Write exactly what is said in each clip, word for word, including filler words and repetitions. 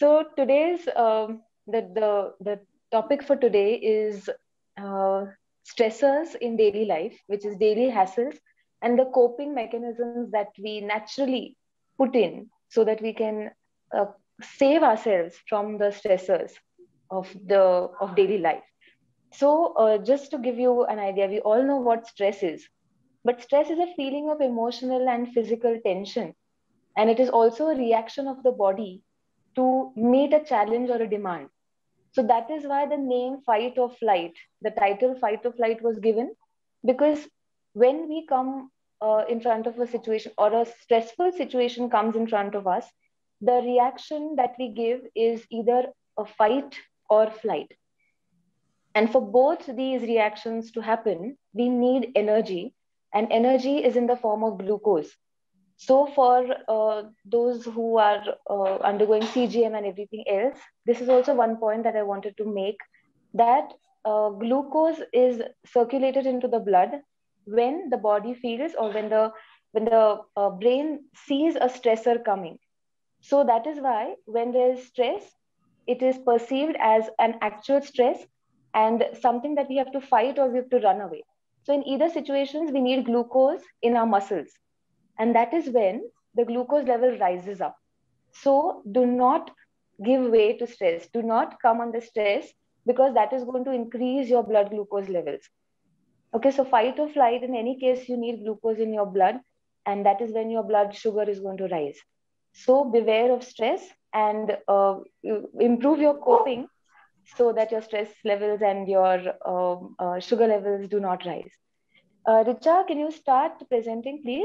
So today's um, the the the topic for today is uh, stressors in daily life, which is daily hassles and the coping mechanisms that we naturally put in so that we can uh, save ourselves from the stressors of the of daily life. So uh, just to give you an idea, we all know what stress is, but stress is a feeling of emotional and physical tension, and it is also a reaction of the body to meet a challenge or a demand. So that is why the name fight or flight, the title fight or flight was given, because when we come uh, in front of a situation or a stressful situation comes in front of us, the reaction that we give is either a fight or flight. And for both these reactions to happen, we need energy, and energy is in the form of glucose. So for uh, those who are uh, undergoing C G M and everything else, this is also one point that I wanted to make, that uh, glucose is circulated into the blood when the body feels or when the when the uh, brain sees a stressor coming. So that is why when there is stress, it is perceived as an actual stress and something that we have to fight or we have to run away. So in either situations, we need glucose in our muscles, and that is when the glucose level rises up. So do not give way to stress. Do not come under stress, because that is going to increase your blood glucose levels. Okay, so fight or flight, in any case, you need glucose in your blood, and that is when your blood sugar is going to rise. So beware of stress and uh, improve your coping so that your stress levels and your um, uh, sugar levels do not rise. Uh, Richa, can you start presenting, please?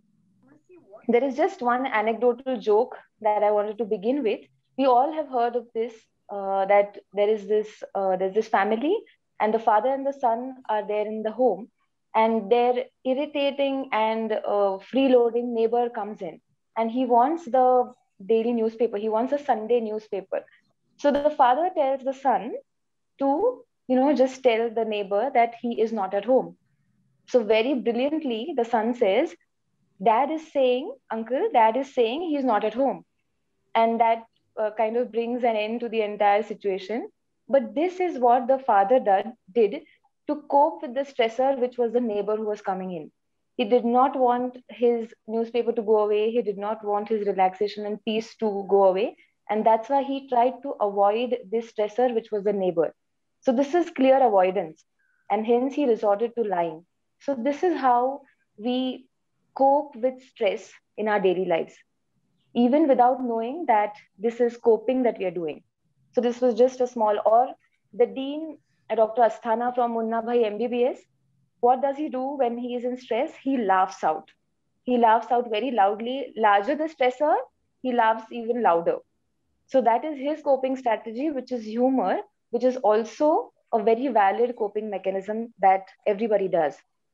There is just one anecdotal joke that I wanted to begin with. We all have heard of this, uh, that there is this uh, there's this family, and the father and the son are there in the home, and their irritating and uh, freeloading neighbor comes in, and he wants the daily newspaper. He wants a Sunday newspaper. So the father tells the son to, you know, just tell the neighbor that he is not at home. So very brilliantly, the son says, Dad is saying, Uncle, Dad is saying he's not at home. And that uh, kind of brings an end to the entire situation. But this is what the father did, did to cope with the stressor, which was the neighbor who was coming in. He did not want his newspaper to go away. He did not want his relaxation and peace to go away. And that's why he tried to avoid this stressor, which was the neighbor. So this is clear avoidance. And hence he resorted to lying. So this is how we cope with stress in our daily lives, even without knowing that this is coping that we are doing. So this was just a small, or the dean, uh, Doctor Asthana from Munna Bhai M B B S, what does he do when he is in stress? He laughs out. He laughs out very loudly. Larger the stressor, he laughs even louder. So that is his coping strategy, which is humor, which is also a very valid coping mechanism that everybody does.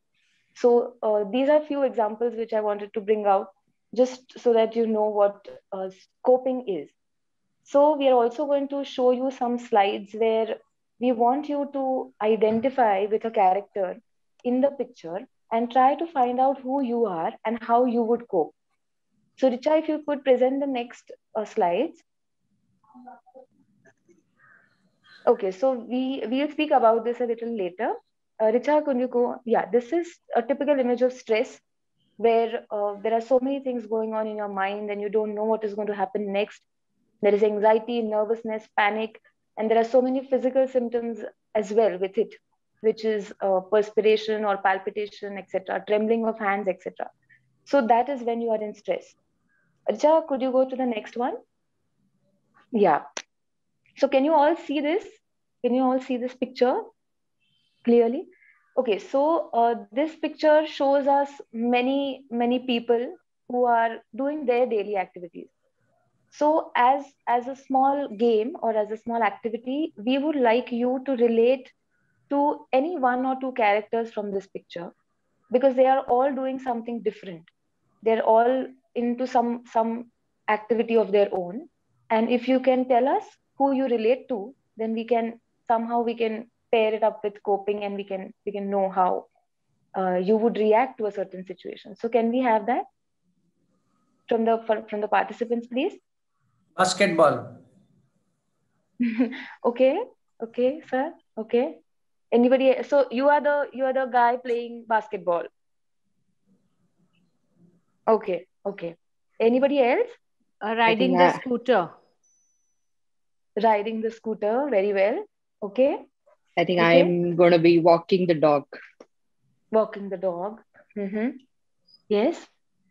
So uh, these are few examples which I wanted to bring out, just so that you know what uh, scoping is. So we are also going to show you some slides where we want you to identify with a character in the picture and try to find out who you are and how you would cope. So Richa, if you could present the next uh, slides. Okay, so we we'll speak about this a little later. Uh, Richa, could you go? Yeah, this is a typical image of stress where uh, there are so many things going on in your mind and you don't know what is going to happen next. There is anxiety, nervousness, panic, and there are so many physical symptoms as well with it, which is uh, perspiration or palpitation, et cetera, trembling of hands, et cetera. So that is when you are in stress. Richa, could you go to the next one? Yeah. So can you all see this? Can you all see this picture clearly? Okay, so uh, this picture shows us many, many people who are doing their daily activities. So as, as a small game or as a small activity, we would like you to relate to any one or two characters from this picture, because they are all doing something different. They're all into some, some activity of their own. And if you can tell us who you relate to, then we can somehow we can pair it up with coping, and we can we can know how uh, you would react to a certain situation. So can we have that from the from the participants, please? Basketball. Okay, okay, sir. Okay. Anybody? So you are the you are the guy playing basketball. Okay, okay. Anybody else? Uh, I think riding the I, scooter. Riding the scooter very well. Okay, I think okay. I'm gonna be walking the dog. Walking the dog. Mm-hmm. Yes,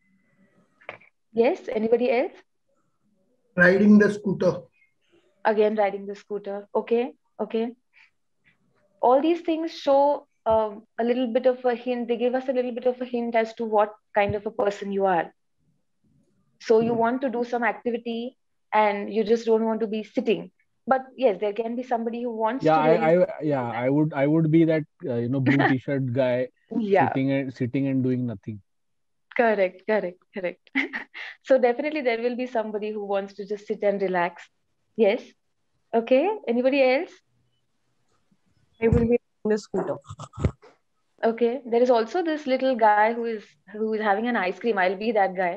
yes. Anybody else? Riding the scooter. Again, riding the scooter. Okay, okay. All these things show um, a little bit of a hint. They give us a little bit of a hint as to what kind of a person you are. So you want to do some activity and you just don't want to be sitting. But yes, there can be somebody who wants Yeah, to I, really I, sit and yeah, I relax. would, I would be that uh, you know blue t-shirt guy Yeah, sitting and sitting and doing nothing. correct, correct, correct. So definitely there will be somebody who wants to just sit and relax. Yes. Okay. Anybody else? I will be riding the scooter. Okay. There is also this little guy who is who is having an ice cream. I'll be that guy,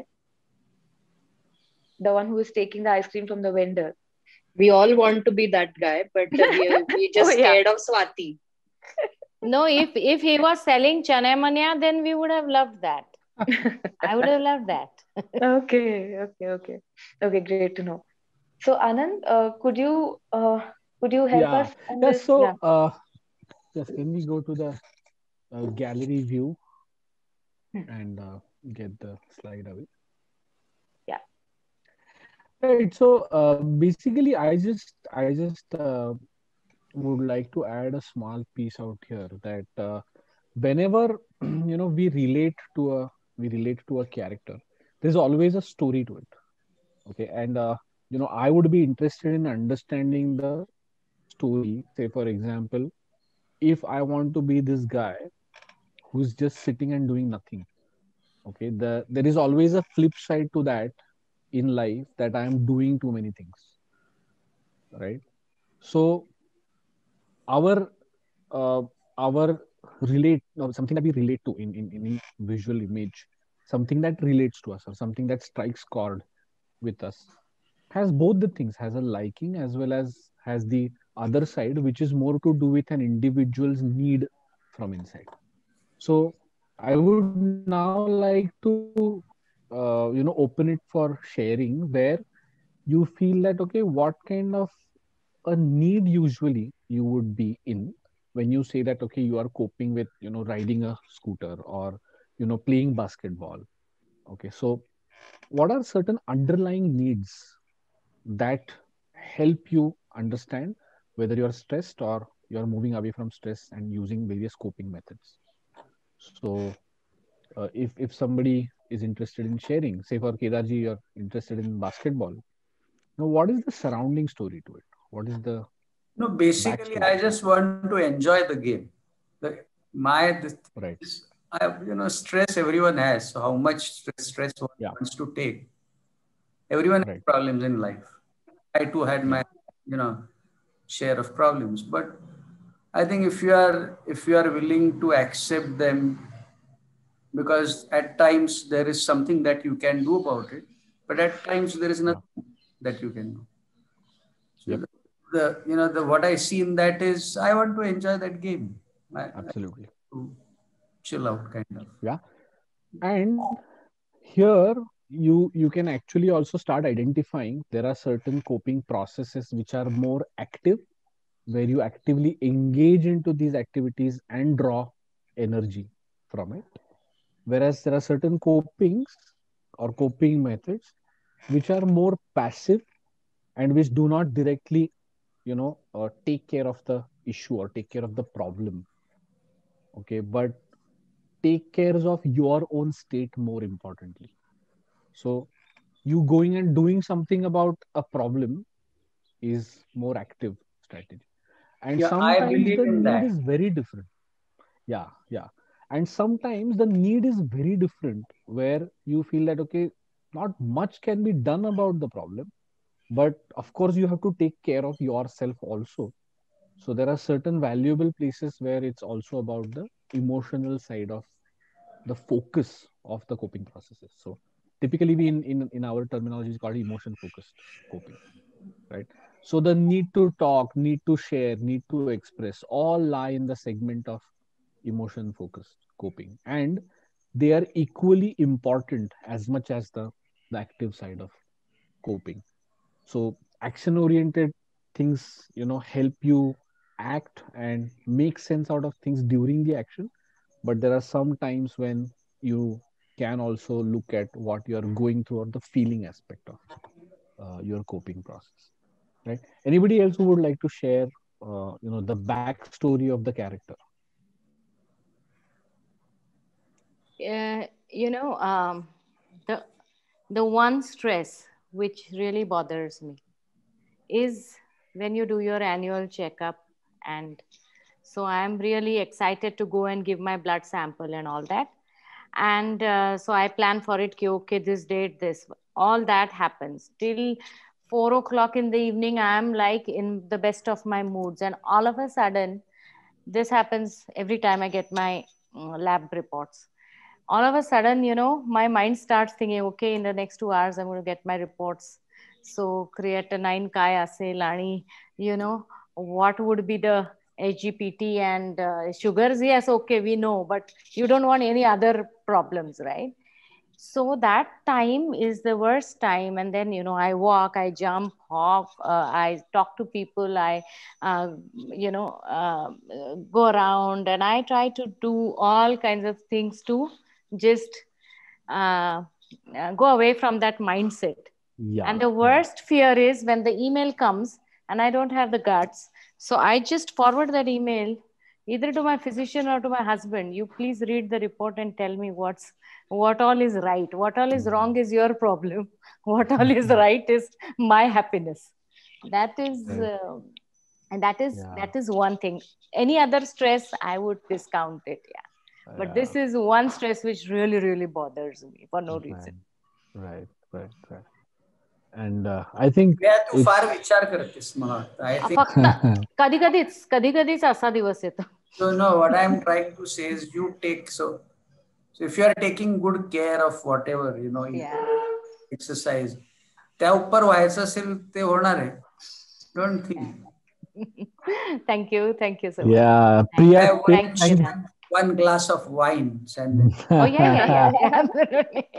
the one who is taking the ice cream from the vendor. We all want to be that guy, but uh, we we Oh just yeah. scared of Swati. No, if if he was selling chana mania, then we would have loved that. I would have loved that. Okay, okay, okay. Okay, great to know. So Anand, uh, could you uh, could you help Yeah, us on yeah. this? Yeah. So, uh, yes, can we go to the uh, gallery view Hmm. and uh, get the slide away? Yeah. Right. So, uh, basically, I just, I just uh, would like to add a small piece out here that uh, whenever you know we relate to a we relate to a character, there's always a story to it. Okay, and uh, you know I would be interested in understanding the story. Say, for example, if I want to be this guy who's just sitting and doing nothing. Okay, the there is always a flip side to that in life, that I am doing too many things, right? So our uh, our relate no, something that we relate to in, in any visual image, something that relates to us or something that strikes chord with us, has both the things, has a liking as well as has the other side, which is more to do with an individual's need from inside. So I would now like to uh, you know open it for sharing, where you feel that, okay, what kind of a need usually you would be in when you say that, okay, you are coping with you know riding a scooter or you know playing basketball. Okay, so what are certain underlying needs that help you understand whether you are stressed or you are moving away from stress and using various coping methods? So uh, if if somebody is interested in sharing, say for Kedarji, you're interested in basketball. Now, what is the surrounding story to it? What is the No, basically, backstory? I just want to enjoy the game. The, my this thing Right. is, I you know, stress everyone has. So how much stress, stress one Yeah. wants to take? Everyone has Right. problems in life. I too had Yeah. my, you know, share of problems. But I think if you are if you are willing to accept them, because at times there is something that you can do about it, but at times there is Yeah. nothing that you can do. So Yep. the, the you know the what I see in that is I want to enjoy that game. I, I Absolutely. to chill out kind of. Yeah. And here you you can actually also start identifying there are certain coping processes which are more active, where you actively engage into these activities and draw energy from it. Whereas there are certain copings or coping methods which are more passive and which do not directly, you know, uh, take care of the issue or take care of the problem. Okay, but take care of your own state more importantly. So you going and doing something about a problem is more active strategy. And Yeah, I sometimes believe the in need that. is very different. Yeah, yeah. And sometimes the need is very different, where you feel that, okay, not much can be done about the problem, but of course you have to take care of yourself also. So there are certain valuable places where it's also about the emotional side of the focus of the coping processes. So typically we in, in, in our terminology is called emotion focused coping, right? So the need to talk, need to share, need to express all lie in the segment of emotion focused coping. And they are equally important as much as the, the active side of coping. So action oriented things, you know, help you act and make sense out of things during the action. But there are some times when you can also look at what you are going through or the feeling aspect of uh, your coping process. Right? Anybody else who would like to share, uh, you know, the backstory of the character? Uh, you know, um, the the one stress which really bothers me is when you do your annual checkup, and so I'm really excited to go and give my blood sample and all that. And uh, so I plan for it. Ki, okay, this date, this, all that happens till four o'clock in the evening. I'm like in the best of my moods, and all of a sudden, this happens every time I get my uh, lab reports. All of a sudden, you know, my mind starts thinking, okay, in the next two hours, I'm going to get my reports. So creatinine kai aseil ani, you know, what would be the H G P T and uh, sugars? Yes, okay, we know, but you don't want any other problems, right? So that time is the worst time. And then, you know, I walk, I jump, hop, uh, I talk to people, I, uh, you know, uh, go around, and I try to do all kinds of things to just uh, uh, go away from that mindset. Yeah. And the worst fear is when the email comes and I don't have the guts. So I just forward that email either to my physician or to my husband. You please read the report and tell me what's what all is right. What all is wrong is your problem. What all is right is my happiness. That is, uh, and that is Yeah. that is one thing. Any other stress, I would discount it. Yeah. But this is one stress which really, really bothers me for no reason. Right, right, right. And uh, I think Yeah, तू it's- फार विचार करतेस मला वाटतं. I think फक्त कधी कधीच कधी कधीच असा दिवस येतो. so. No, what I'm trying to say is you take so. So if you are taking good care of whatever you know, you Yeah. exercise, त्या ऊपर व्हायचं असेल ते होणार आहे. Don't think. Thank you, thank you so much. yeah, Thank Priya, Have take- one, Thank you. thank- one glass of wine and then Oh yeah, yeah, yeah, yeah, absolutely.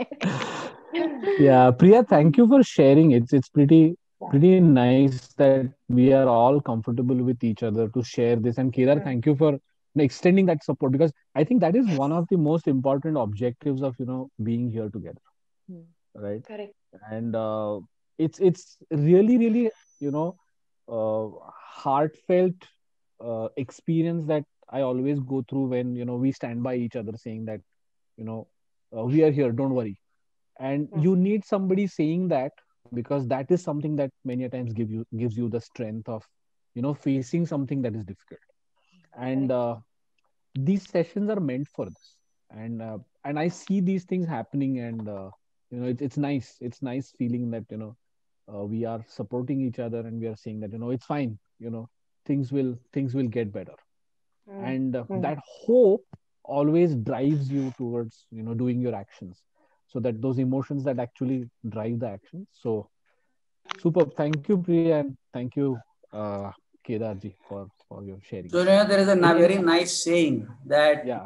yeah, Priya, thank you for sharing. It's it's pretty pretty nice that we are all comfortable with each other to share this. And Kedar, thank you for extending that support, because I think that is one of the most important objectives of you know being here together, Hmm. right? Correct. And uh, it's it's really really you know uh, heartfelt uh, experience that I always go through when you know we stand by each other saying that you know uh, we are here, don't worry. And Hmm. you need somebody saying that, because that is something that many a times give you gives you the strength of you know facing something that is difficult. And uh, these sessions are meant for this. And uh, and I see these things happening, and uh, you know it, it's nice it's nice feeling that you know uh, we are supporting each other, and we are saying that you know it's fine, you know things will things will get better. Hmm. And uh, Hmm. that hope always drives you towards you know doing your actions, so that those emotions that actually drive the actions. So superb. Thank you, Priya, and thank you, uh, Kedarji, for for your sharing. so you know, there is a na- very nice saying that Yeah.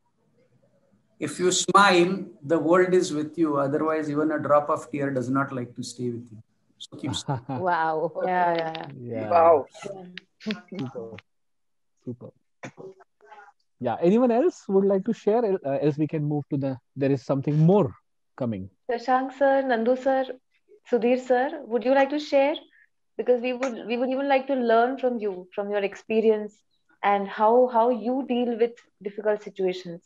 if you smile, the world is with you. Otherwise, even a drop of tear does not like to stay with you. So keep smiling. Wow. Yeah, yeah, yeah. Yeah. Wow. Super. Super. Yeah. Anyone else would like to share? Uh, else we can move to the. There is something more coming. Shashank sir, Nandu sir, Sudhir sir, would you like to share? Because we would we would even like to learn from you, from your experience, and how how you deal with difficult situations.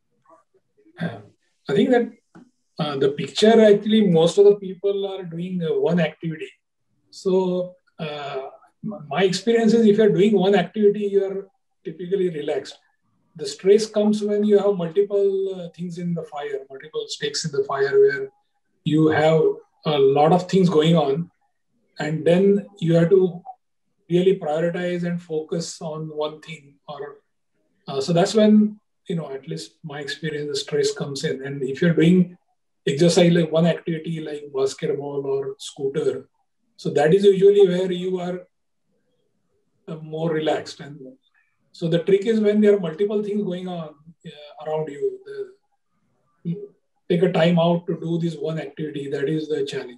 I think that uh, the picture, actually most of the people are doing uh, one activity. So uh, my experience is, if you're doing one activity, you're typically relaxed. The stress comes when you have multiple uh, things in the fire, multiple stakes in the fire, where you have a lot of things going on, and then you have to really prioritize and focus on one thing. Or uh, so that's when, you know, at least my experience, the stress comes in. And if you're doing exercise like one activity like basketball or scooter, So that is usually where you are uh, more relaxed. And so the trick is when there are multiple things going on uh, around you, the, take a time out to do this one activity. That is the challenge.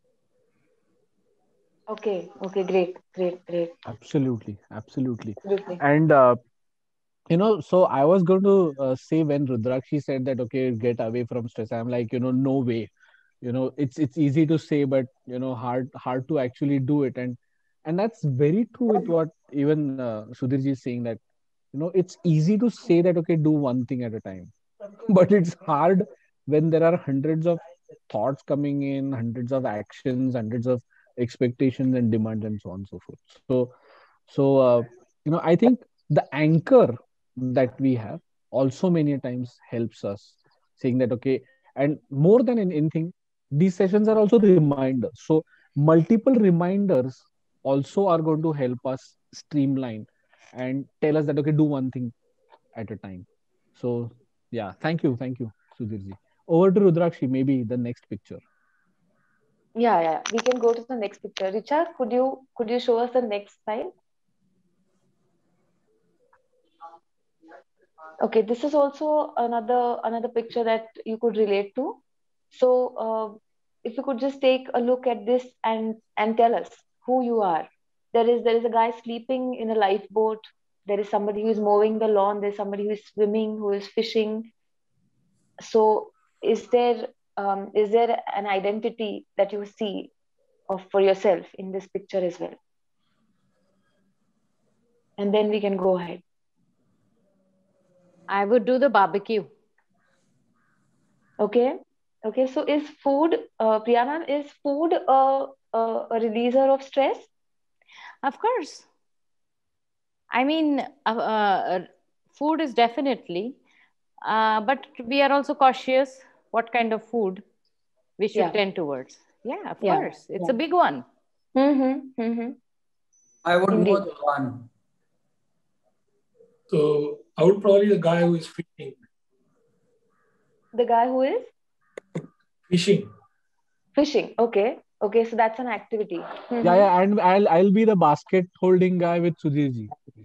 Okay, okay, great, great, great. Absolutely, absolutely. Absolutely. And uh, you know, so I was going to uh, say when Rudrakshi said that, okay, get away from stress. I'm like, you know, no way. You know, it's it's easy to say, but you know, hard hard to actually do it. And and that's very true with what even uh, Sudhirji is saying, that you know, it's easy to say that, okay, do one thing at a time, but it's hard when there are hundreds of thoughts coming in, hundreds of actions, hundreds of expectations and demands, and so on and so forth. So so uh, you know, I think the anchor that we have also many times helps us, saying that, okay, and more than in anything, these sessions are also reminders. So multiple reminders also are going to help us streamline and tell us that, okay, do one thing at a time. So yeah, thank you, thank you, Sudhirji. Over to Rudrakshi, maybe the next picture. Yeah, yeah. We can go to the next picture. Richa, could you could you show us the next slide? Okay, this is also another another picture that you could relate to. So, uh, if you could just take a look at this and and tell us who you are. There is there is a guy sleeping in a lifeboat. There is somebody who is mowing the lawn. There's somebody who is swimming, who is fishing. So, is there um, is there an identity that you see of for yourself in this picture as well? And then we can go ahead. I would do the barbecue. Okay. Okay. So is food, uh, Priyana, is food a, a, a releaser of stress? Of course. I mean, uh, uh, food is definitely, uh, but we are also cautious what kind of food we should Yeah. tend towards. Yeah, of Yeah. course. It's Yeah. a big one. Mm-hmm. Mm-hmm. I would Indeed. know the one. So I would probably the guy who is fishing. The guy who is Fishing. fishing. Okay. Okay. So that's an activity. Mm-hmm. Yeah, yeah, and I'll I'll be the basket holding guy with Sudhirji.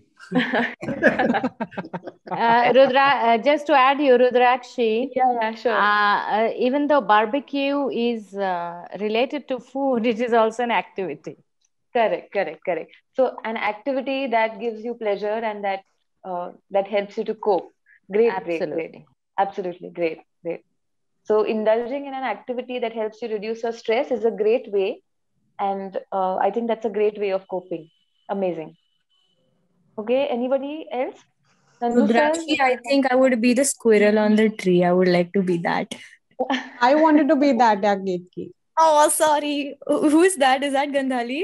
uh, Rudra, uh, just to add you, Rudrakshi. Yeah, yeah, sure. Uh, uh, even though barbecue is uh, related to food, it is also an activity. Correct, correct, correct. So an activity that gives you pleasure and that uh, that helps you to cope. Great, Absolutely. great, great. Absolutely, great, great. So indulging in an activity that helps you reduce your stress is a great way, and uh, I think that's a great way of coping. Amazing. Okay, anybody else? Nandu sir? Rudrakshi, I think I would be the squirrel on the tree. I would like to be that. I wanted to be that, Yagnetki. Oh, sorry. Who is that? Is that Gandhali?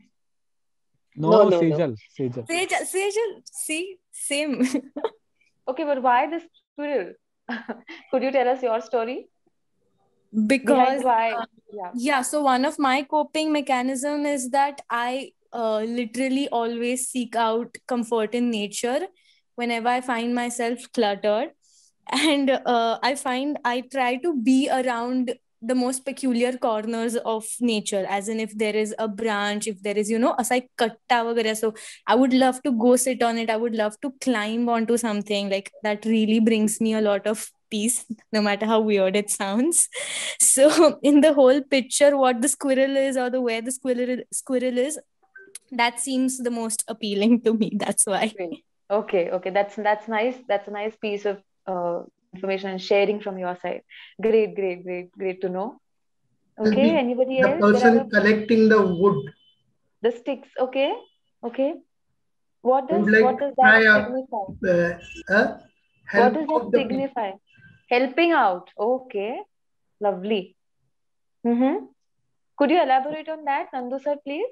No, No, no, Sejal, no. Sejal. Sejal, Sejal. See, same. Okay, but why this squirrel? Could you tell us your story? Because Behind why? uh, Yeah. yeah, so one of my coping mechanism is that I uh, literally always seek out comfort in nature whenever I find myself cluttered. And uh, I find I try to be around the most peculiar corners of nature, as in if there is a branch, if there is, you know, asai katta vagara, so I would love to go sit on it. I would love to climb onto something like that. Really brings me a lot of peace, no matter how weird it sounds. So in the whole picture, what the squirrel is or the where the squirrel squirrel is, that seems the most appealing to me. That's why. Okay, okay, that's that's nice. That's a nice piece of uh, information and sharing from your side. Great, great, great, great to know. Okay, the, anybody the else? person a... collecting the wood. The sticks. Okay, okay. What does like what does that signify? Uh, uh, what does that signify? People. Helping out. Okay, lovely. Mm-hmm. Could you elaborate on that, Nandu sir, please?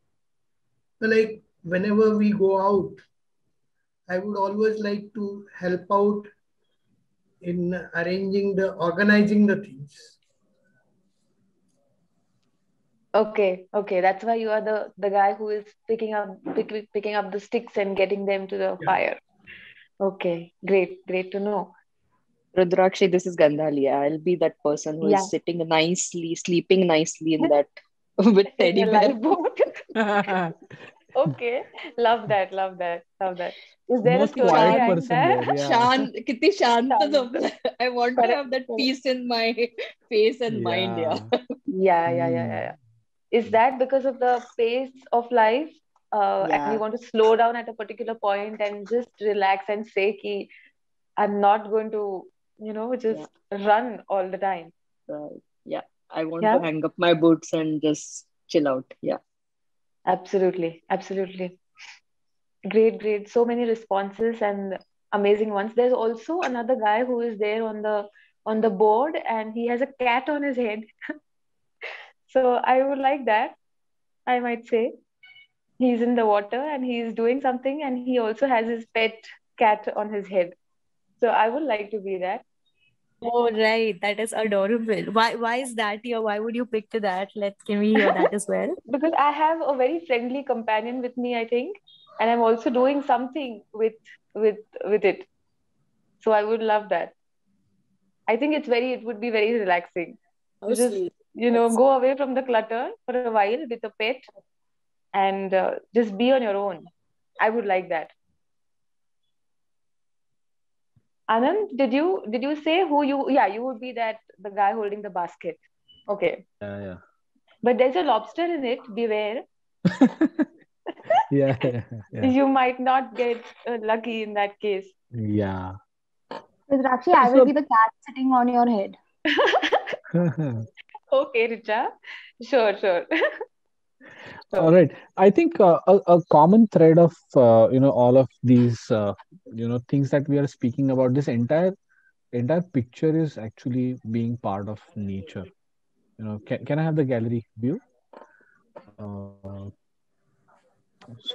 Like whenever we go out, I would always like to help out in arranging the, organizing the things. Okay, okay. That's why you are the, the guy who is picking up pick, picking up the sticks and getting them to the yeah. fire. Okay, great, great to know. Rudrakshi, this is Gandhali. I'll be that person who yeah. is sitting nicely, sleeping nicely in that with in teddy a bear. lifeboat. Okay, love that, love that, love that. Is there a Most story quiet Shan, behind person that? there. Yeah. Shan, kitty shant Shant. sabza. I want to Correct, have that correct. peace in my face and mind. Yeah. Yeah. Yeah, yeah, yeah, yeah, Hmm. yeah. Is that because of the pace of life, uh, and you Yeah. want to slow down at a particular point and just relax and say, ki, I'm not going to, you know, Yeah. just run all the time. Right. Yeah. I want to Yeah, hang up my boots and just chill out. Yeah. absolutely, absolutely. Great, great. So many responses and amazing ones. There's also another guy who is there on the on the board and he has a cat on his head. So I would like that, I might say. He's in the water and he's doing something and he also has his pet cat on his head. So I would like to be that. Oh, right. That is adorable. Why why is that here? Why would you pick to that? Let can we hear that as well? Because I have a very friendly companion with me, I think, and I'm also doing something with with with it. So I would love that. I think it's very it would be very relaxing How to just, sweet. you know, go away from the clutter for a while with a pet and uh, just be on your own. I would like that. Anand, did you did you say who you? Yeah, you would be that the guy holding the basket. Okay, Yeah. Yeah. but there's a lobster in it. Beware, Yeah. Yeah. Yeah. you might not get uh, lucky in that case. Yeah. Rudrakshi, Yeah. I will So, be the cat sitting on your head. Okay, Richa. Sure, sure. all Sure. right. I think uh, a, a common thread of uh, you know all of these uh, you know things that we are speaking about, this entire entire picture is actually being part of nature. You know, can, can I have the gallery view? Uh, so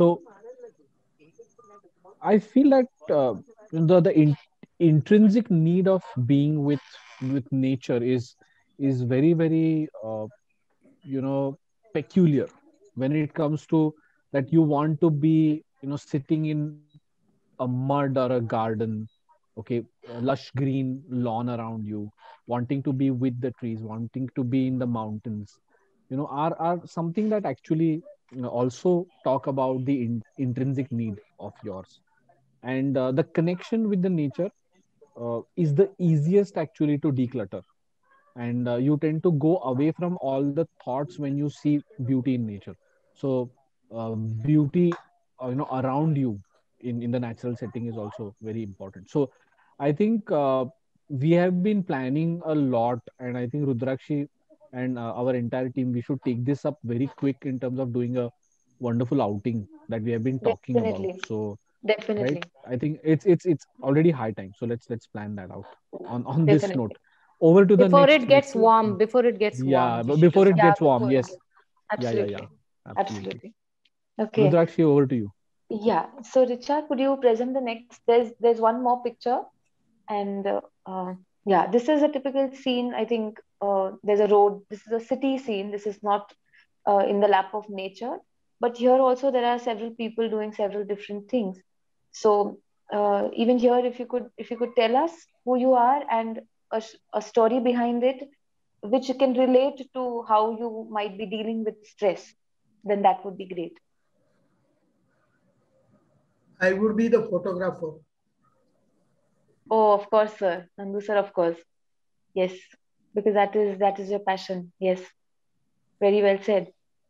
I feel that uh, the the in, intrinsic need of being with with nature is is very very uh, you know peculiar when it comes to that you want to be you know sitting in a mud or a garden, okay, a lush green lawn around you, wanting to be with the trees, wanting to be in the mountains, you know are are something that actually you know, also talk about the in, intrinsic need of yours. And uh, the connection with the nature uh, is the easiest actually to declutter. And uh, you tend to go away from all the thoughts when you see beauty in nature. So uh, beauty uh, you know around you in in the natural setting is also very important. So I think uh, we have been planning a lot, and I think Rudrakshi and uh, our entire team, we should take this up very quick in terms of doing a wonderful outing that we have been talking about. Definitely, So right, definitely, I think it's it's it's already high time, so let's let's plan that out on on this note. definitely. Over to the Before next it gets next warm, before it gets warm, Yeah, we but should do before it Yeah, something. gets warm, before it yes. gets. Yeah, yeah, yeah. Absolutely, Absolutely. absolutely. Okay. Rudrakshi, over to you. Yeah. So Richa, could you present the next? There's there's one more picture, and uh, uh, yeah, this is a typical scene. I think uh, there's a road. This is a city scene. This is not uh, in the lap of nature, but here also there are several people doing several different things. So uh, even here, if you could if you could tell us who you are and a, s- a story behind it, which you can relate to how you might be dealing with stress, then that would be great. I would be the photographer. Oh, of course, sir. Nandu sir, of course. Yes, because that is that is your passion. Yes, very well said.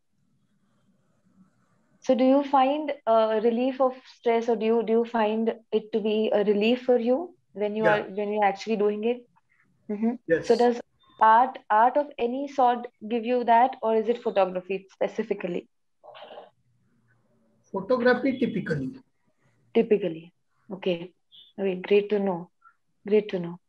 So, do you find a relief of stress, or do you do you find it to be a relief for you when you are Yeah, when you're actually doing it? Hmm. So, yes. does art art of any sort give you that, or is it photography specifically? Photography typically. Typically, okay. Okay, great to know. Great to know.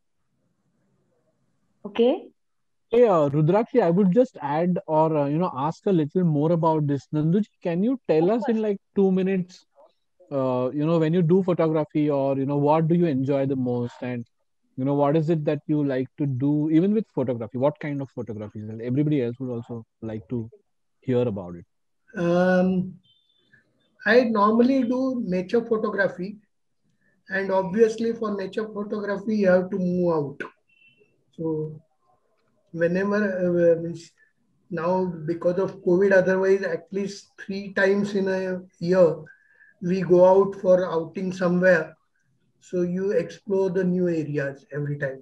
Okay. Hey, uh, Rudrakshi, I would just add or uh, you know ask a little more about this. Nanduji, can you tell Of us in course. like two minutes, uh, you know, when you do photography, or you know, what do you enjoy the most, and you know, what is it that you like to do, even with photography? What kind of photography? And everybody else would also like to hear about it. Um, I normally do nature photography, and obviously for nature photography, you have to move out. So whenever uh, means now because of COVID, otherwise at least three times in a year, we go out for outing somewhere. So you explore the new areas every time.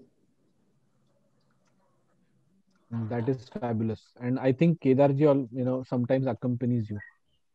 That is fabulous. And I think Kedarji, all you know, sometimes accompanies you.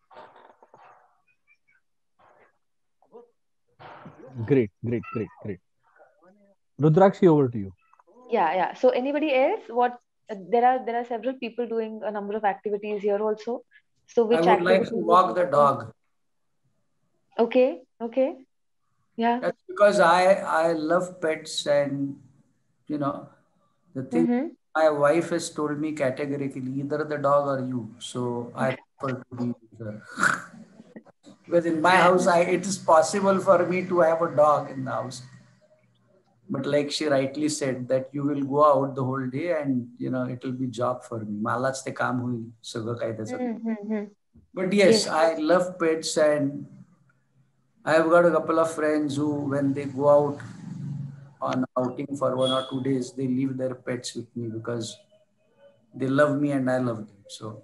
Great, great, great, great. Rudrakshi, over to you. Yeah, yeah. So anybody else? What uh, there are there are several people doing a number of activities here also. So I which would like activities to would walk you the like? dog. Okay, okay. Yeah. That's because I I love pets, and you know the thing Mm-hmm. my wife has told me categorically, either the dog or you. So I prefer to be with her. Because in my house, I it is possible for me to have a dog in the house. But like she rightly said, that you will go out the whole day and you know it will be job for me. Malaच ते काम होईल सगळं काय त्याचं. Mm-hmm. But yes, Yes. I love pets, and I have got a couple of friends who, when they go out on outing for one or two days, they leave their pets with me because they love me and I love them. So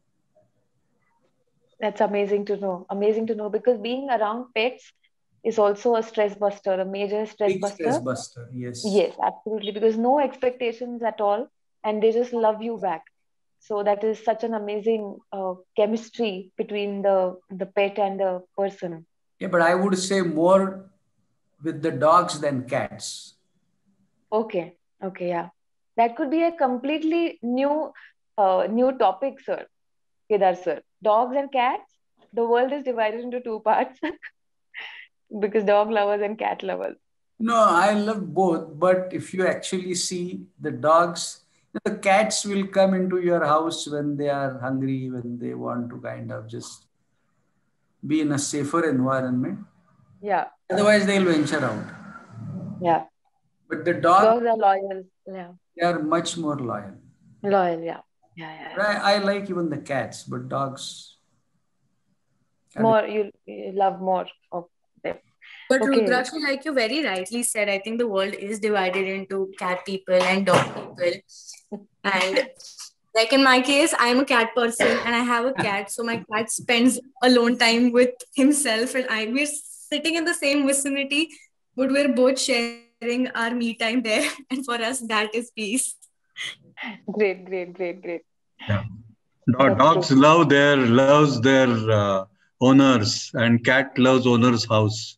That's amazing to know. Amazing to know because being around pets is also a stress buster, a major stress big stress buster. buster, yes. Yes, absolutely. Because no expectations at all, and they just love you back. So that is such an amazing uh, chemistry between the the pet and the person. Yeah, but I would say more with the dogs than cats. Okay, okay, yeah. That could be a completely new uh, new topic, sir. Kedar sir. Dogs and cats. The world is divided into two parts because dog lovers and cat lovers. No, I love both, but if you actually see the dogs, the cats will come into your house when they are hungry, when they want to kind of just be in a safer environment. Yeah, Otherwise, they'll venture out. yeah. But the dog, Dogs are loyal. Yeah, they are much more loyal. loyal. Yeah, yeah, yeah. But I, I like even the cats, but dogs. I More you, you love more of them. But Okay. Rudrakshi, like you very rightly said, I think the world is divided into cat people and dog people. And like in my case, I'm a cat person and I have a cat. So my cat spends alone time with himself and I. We're sitting in the same vicinity, but we're both sharing our me time there. And for us, that is peace. Great, great, great, great. Yeah. Do- That's Dogs true. love their loves their uh, owners, and cat loves owner's house.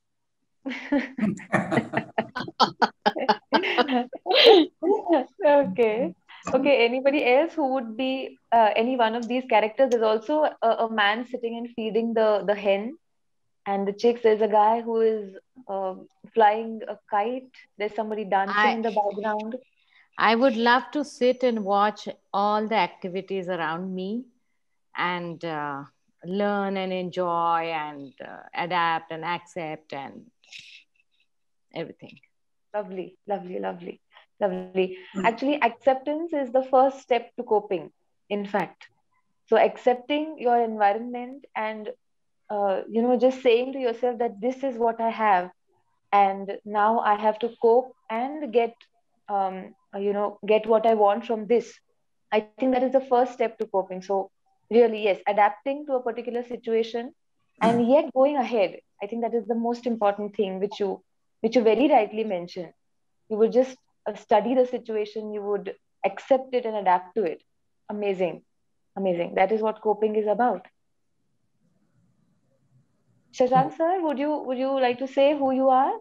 Okay. Okay. Anybody else who would be uh, any one of these characters? There's also a, a man sitting and feeding the the hen and the chicks. There's a guy who is uh, flying a kite. There's somebody dancing I in the background. I would love to sit and watch all the activities around me and uh, learn and enjoy and uh, adapt and accept and everything. Lovely, lovely, lovely, lovely. Actually, acceptance is the first step to coping, in fact. So accepting your environment and uh, you know just saying to yourself that this is what I have and now I have to cope and get um, uh, you know get what I want from this. I think that is the first step to coping. So really, yes, adapting to a particular situation and yet going ahead. I think that is the most important thing, which you which you very rightly mentioned. You would just uh, study the situation, you would accept it and adapt to it. Amazing, amazing. That is what coping is about. Shashank sir, would you would you like to say who you are?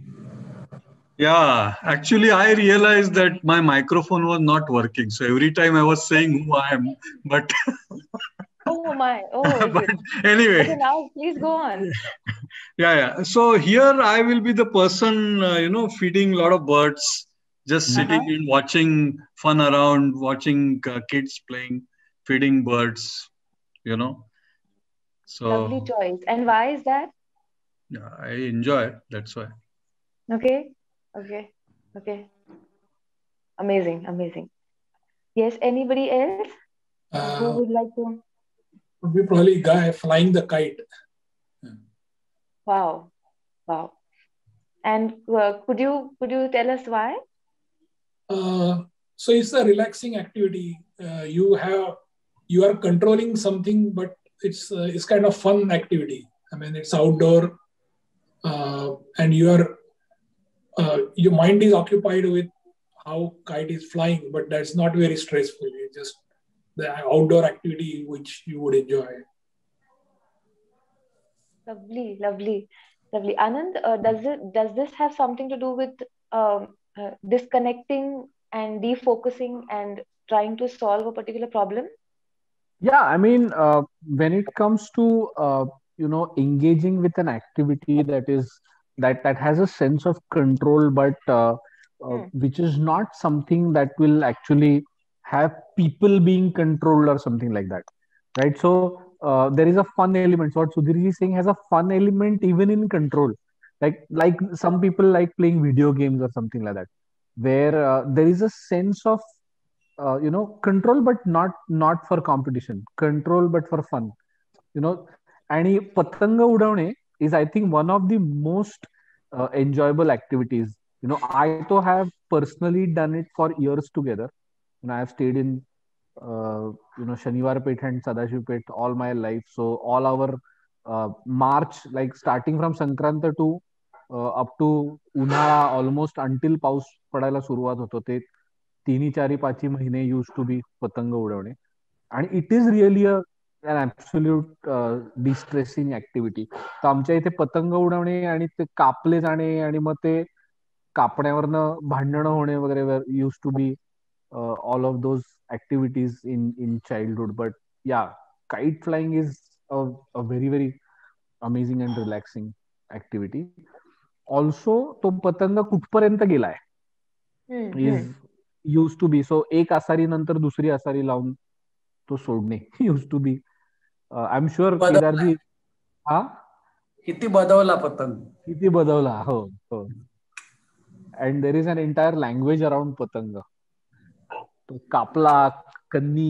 Yeah, actually, I realized that my microphone was not working. So every time I was saying who I am, but Oh my, oh, is but it? anyway, Okay, now please go on. yeah, yeah. So here I will be the person, uh, you know, feeding a lot of birds, just Uh-huh. sitting and watching fun around, watching uh, kids playing, feeding birds, you know. Lovely So choice. And why is that? yeah, I enjoy it. That's why. Okay, okay, okay. Amazing, amazing. Yes, anybody else uh, who Uh, would like to? would be probably guy flying the kite. Wow, wow. And uh, could you could you tell us why? Uh, so it's a relaxing activity. Uh, you have you are controlling something, but it's uh, it's kind of fun activity. I mean, it's outdoor, uh, and you are uh, your mind is occupied with how kite is flying, but that's not very stressful. It's just the outdoor activity which you would enjoy. Lovely, lovely, lovely. Anand, uh, does it does this have something to do with um, uh, disconnecting and defocusing and trying to solve a particular problem? Yeah, I mean, uh, when it comes to uh, you know engaging with an activity that is that that has a sense of control, but uh, uh, Hmm. which is not something that will actually have people being controlled or something like that, right? So uh, there is a fun element. So what Sudhir is saying has a fun element even in control. Like like some people like playing video games or something like that, where uh, there is a sense of uh, you know control, but not not for competition, control but for fun, you know. आणि पतंग उडवणे is, I think, one of the most uh, enjoyable activities. You know, I too have personally done it for years together, and I have stayed in uh, you know Shaniwar Peth and Sadashiv Peth all my life. So all our uh, March, like starting from Sankrant to uh, up to उन्हाळा, almost until पाऊस पडायला सुरुवात होतो, ते तिन्ही चारी पाची महिने use to be पतंग उडवणे. आणि it is really a an absolute uh, distressing activity. तर आमच्या इथे पतंग उडवणे आणि ते कापले जाणे आणि मग ते कापण्यावरनं भांडणं होणे वगैरे used to be uh, all of those activities in in childhood. But yeah, kite flying is a, a very very amazing and relaxing activity. Also, तो पतंग कुठपर्यंत गेलाय Hmm. is Hmm. used to be, so एक आसारी नंतर दुसरी आसारी लावून तो सोडणे used to be. I am sure बदवला केदारजी. हा, किती बदवला पतंग. किती बदवला. हो हो. And there is an entire language around पतंग. तो कापला, कन्नी,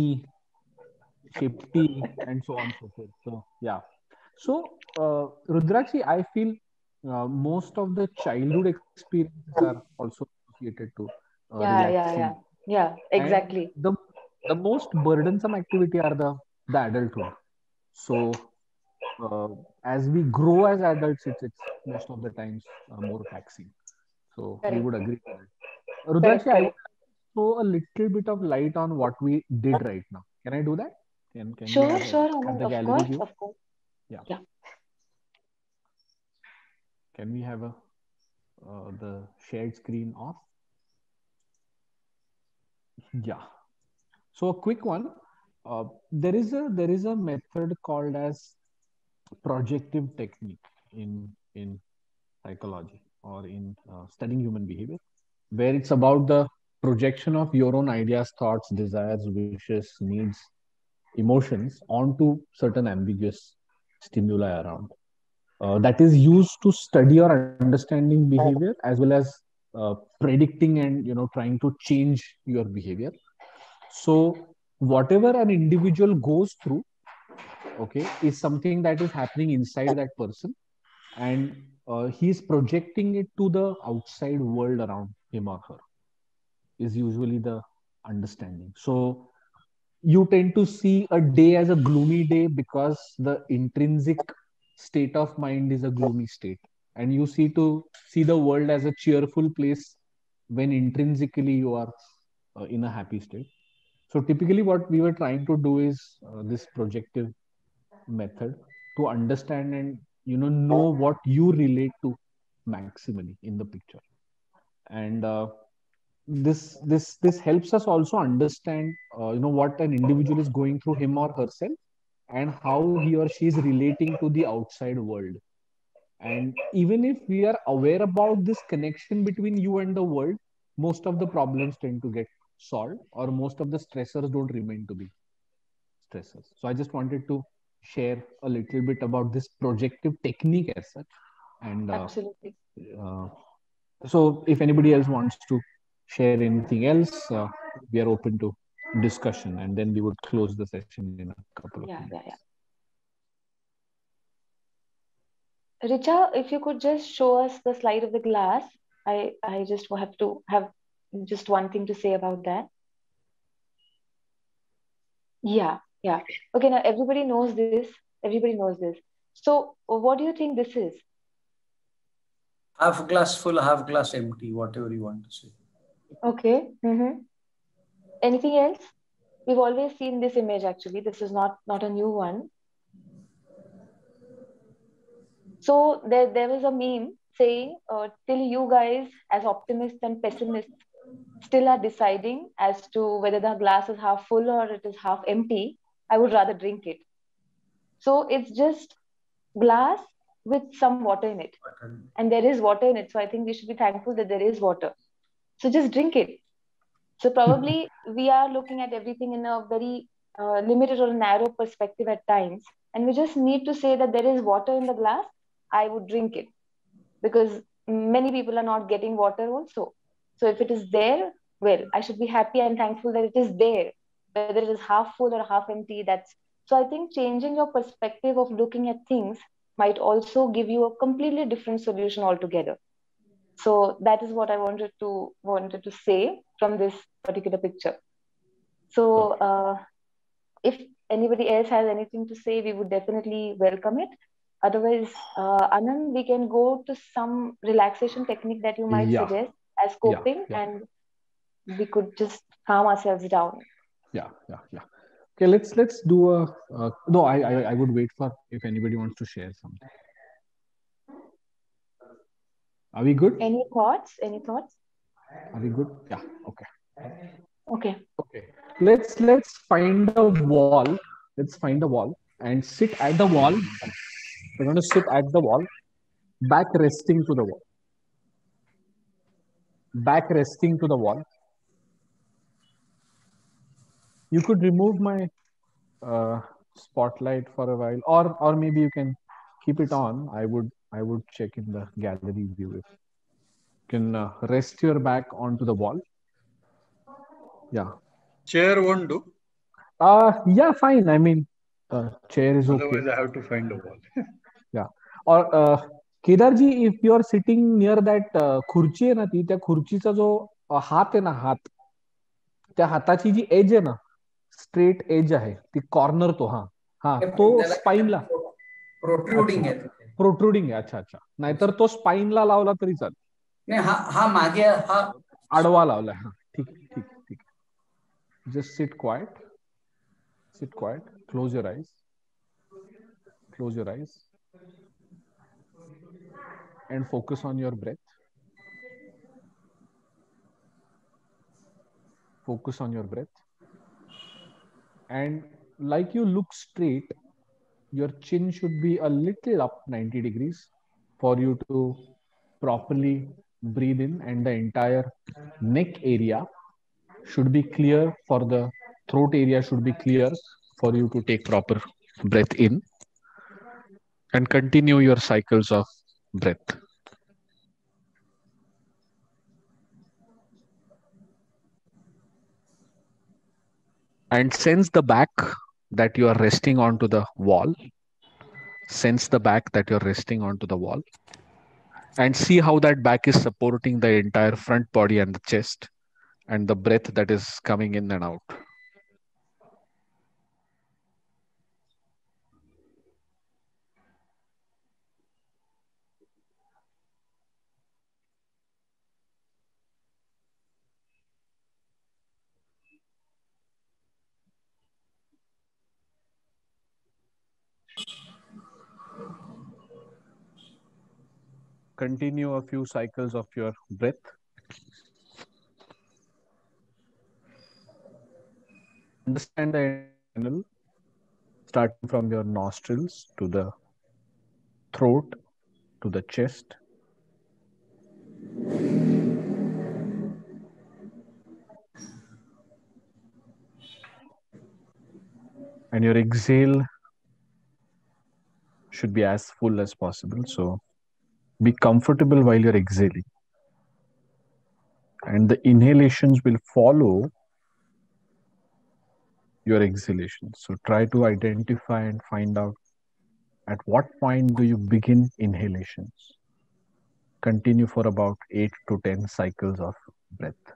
शेपटी, and so on so forth. So yeah. So uh, Rudrakshi, I feel uh, most of the childhood experiences are also associated to uh, Yeah, yeah, relaxing, yeah, yeah, and exactly. the the most burdensome activity are the the adulthood. So uh, as we grow as adults, it's, it's most of the times uh, more taxing. So we Correct, would agree to that. correct, Rudrakshi, I would correct. throw a little bit of light on what we did right now. Can I do that? Can can we Sure, have, a, sure, have Anand. the Of gallery course, view? of course. Yeah. Yeah. Can we have a uh, the shared screen off? Yeah. So a quick one. Uh, there is a there is a method called as projective technique in in psychology or in uh, studying human behavior, where it's about the projection of your own ideas, thoughts, desires, wishes, needs, emotions onto certain ambiguous stimuli around. Uh, that is used to study or understanding behavior, as well as uh, predicting and you know trying to change your behavior. So whatever an individual goes through, okay, is something that is happening inside that person, and uh, he is projecting it to the outside world around him or her, is usually the understanding. So you tend to see a day as a gloomy day because the intrinsic state of mind is a gloomy state, and you see to see the world as a cheerful place when intrinsically you are uh, in a happy state. So typically what we were trying to do is uh, this projective method to understand and you know know what you relate to maximally in the picture. And uh, this this this helps us also understand uh, you know what an individual is going through, him or herself, and how he or she is relating to the outside world. And even if we are aware about this connection between you and the world, most of the problems tend to get solved, or most of the stressors don't remain to be stressors. So I just wanted to share a little bit about this projective technique as such. And uh, Absolutely. uh, so if anybody else wants to share anything else, uh, we are open to discussion, and then we would close the session in a couple of Yeah, minutes. yeah, yeah. Richa, if you could just show us the slide of the glass. I I just have to have just one thing to say about that. Yeah. Yeah. Okay, now everybody knows this. Everybody knows this. So, what do you think this is? Half glass full, half glass empty, whatever you want to say. Okay. Mm-hmm. Anything else? We've always seen this image actually. This is not not a new one. So there there was a meme saying, uh, till you guys as optimists and pessimists still are deciding as to whether the glass is half full or it is half empty, I would rather drink it. So it's just glass with some water in it. And there is water in it. So I think we should be thankful that there is water. So just drink it. So probably we are looking at everything in a very uh, limited or narrow perspective at times. And we just need to say that there is water in the glass, I would drink it. Because many people are not getting water also. So if it is there, well, I should be happy and thankful that it is there. Whether it is half full or half empty, that's so I think changing your perspective of looking at things might also give you a completely different solution altogether. So that is what I wanted to wanted to say from this particular picture. So uh, if anybody else has anything to say, we would definitely welcome it. Otherwise, uh, Anand, we can go to some relaxation technique that you might Yeah. suggest as coping, Yeah, yeah. and we could just calm ourselves down. Yeah, yeah, yeah. Okay, let's let's do a. Uh, no, I, I I would wait for if anybody wants to share something. Are we good? Any thoughts? Any thoughts? Are we good? Yeah. Okay. Okay. Okay. Let's let's find a wall. Let's find a wall and sit at the wall. We're going to sit at the wall, back resting to the wall. Back resting to the wall. You could remove my uh, spotlight for a while, or or maybe you can keep it on. I would I would check in the gallery view if you can uh, rest your back onto the wall. Yeah. Chair won't do. Uh yeah, fine. I mean, uh, chair is okay. Otherwise, I have to find a wall. Yeah. Or uh, Kedarji, if you are sitting near that uh, खुर्ची आहे ना ती त्या खुर्चीचा जो uh, हात आहे ना हात त्या हाताची जी एज आहे ना स्ट्रेट एज आहे ती कॉर्नर तो हा हा तो स्पाइनला प्रोट्रुडिंग आहे प्रोट्रुडिंग आहे. अच्छा अच्छा. नाहीतर तो स्पाइनला लावला तरी चालेल. नाही हा हा मागे हा आडवा लावलाय. हा ठीक आहे ठीक आहे ठीक आहे. Just sit quiet. Sit quiet. Close your eyes. Close your eyes. And focus on your breath. Focus on your breath. And like you look straight, your chin should be a little up ninety degrees for you to properly breathe in, and the entire neck area should be clear. For the throat area should be clear for you to take proper breath in and continue your cycles of breath. And sense the back that you are resting onto the wall. Sense the back that you're resting onto the wall. And see how that back is supporting the entire front body and the chest, and the breath that is coming in and out. Continue a few cycles of your breath. Understand the channel starting from your nostrils to the throat to the chest. And your exhale should be as full as possible. So be comfortable while you're exhaling. And the inhalations will follow your exhalations. So try to identify and find out at what point do you begin inhalations. Continue for about eight to ten cycles of breath.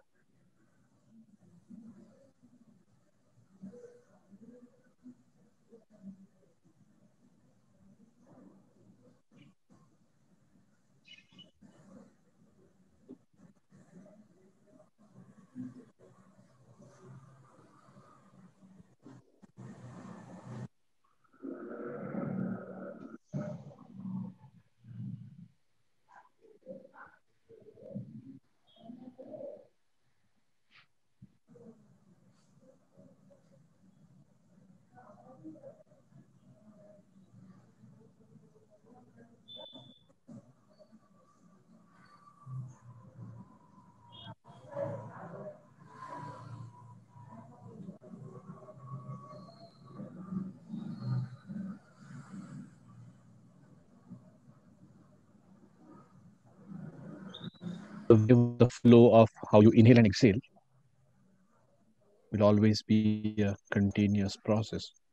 the wave or the flow of how you inhale and exhale will always be a continuous process.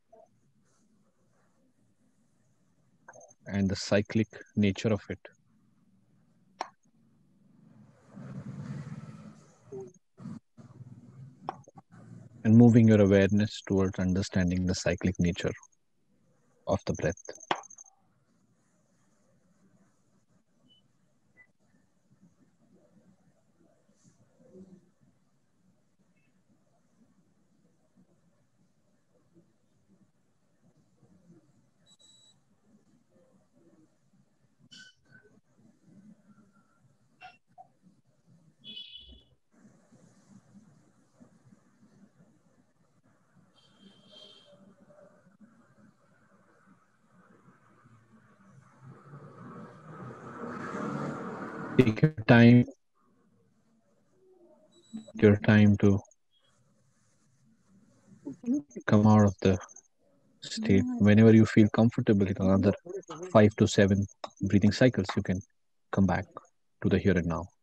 And the cyclic nature of it. And moving your awareness towards understanding the cyclic nature of the breath. Take your time. Take your time to come out of the state. Whenever you feel comfortable in another five to seven breathing cycles, you can come back to the here and now.